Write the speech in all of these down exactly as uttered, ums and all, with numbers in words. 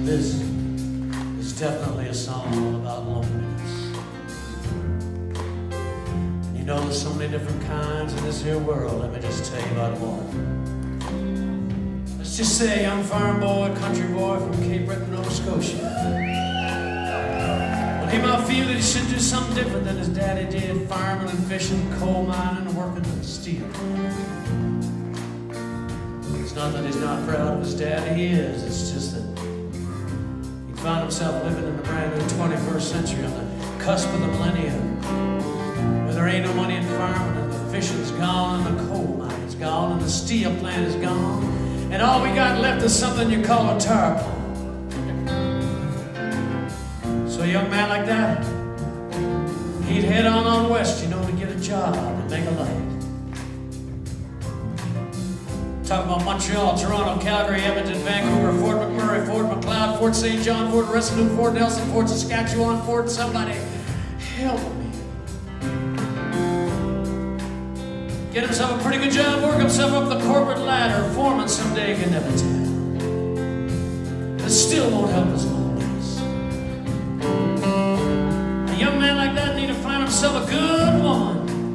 This is definitely a song all about loneliness. You know, there's so many different kinds in this here world. Let me just tell you about one. Let's just say a young farm boy, country boy from Cape Breton, Nova Scotia. Well, he might feel that he should do something different than his daddy did, farming and fishing, coal mining and working with steel. It's not that he's not proud of his dad, he is. It's just that he found himself living in the brand new twenty-first century on the cusp of the millennium, where there ain't no money in farming, and the fishing's gone, and the coal mining's gone, and the steel plant is gone, and all we got left is something you call a tar plant. So a young man like that, he'd head on on west, you know, to get a job and make a life. Talk about Montreal, Toronto, Calgary, Edmonton, Vancouver, Fort McMurray, Fort Macleod, Fort Saint John, Fort Resolute, Fort Nelson, Fort Saskatchewan, Fort somebody. Help me. Get himself a pretty good job, work himself up the corporate ladder. Foreman someday can never tell. It still won't help his loneliness. A young man like that need to find himself a good woman.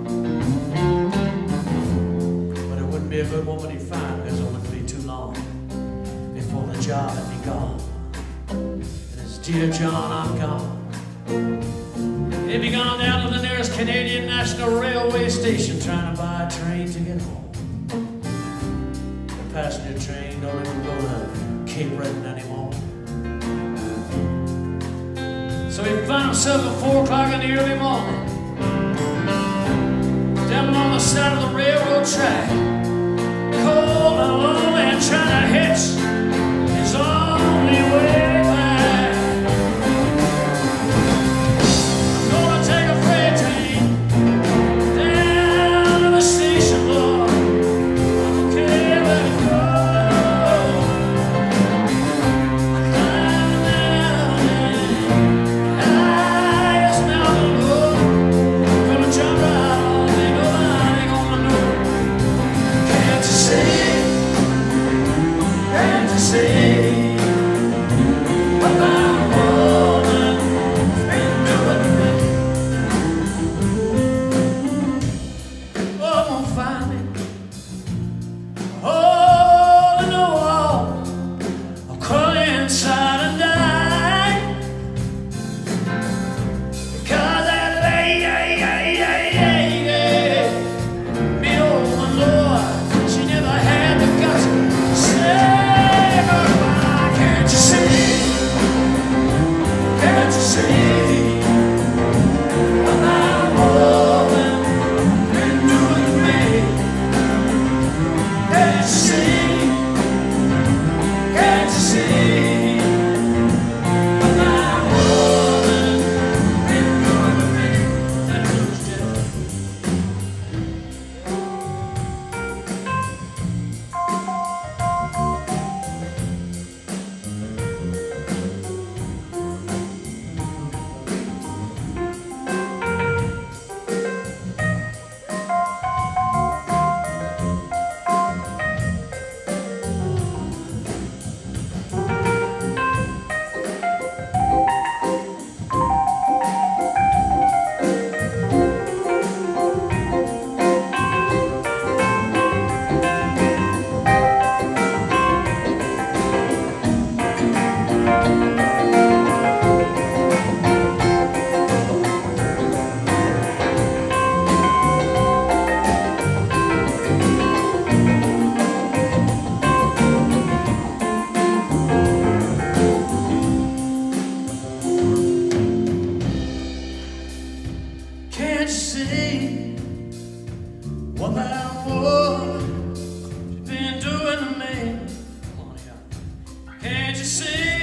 But it wouldn't be a good woman he'd find, because it wouldn't be too long before the job would be gone. And it's, dear John, I'm gone. He'd be gone down to the nearest Canadian National Railway station trying to buy a train to get home. The passenger train don't even go to Cape Breton anymore. So he'd find himself at four o'clock in the early morning, down on the side of the railroad track, cold and lonely and trying to hitch his only way back. I'm gonna take a freight train down to the station, Lord. I don't care where it goes. I'm climbing down the highest mountain road. Gonna jump right on, ain't nobody gonna know. Can't you see? Can't you see what my woman's been doing to me? Oh, won't find me hole in the wall. I'll crawl inside and die, because that lady, me old Lord, she never had the guts to say goodbye. Can't you see? Can't you see what my woman been doing to me? Can't you see? Can't you see what my woman been doing to me? That blues jazz. Can't you see what that woman's been doing to me? Come on here. Can't you see?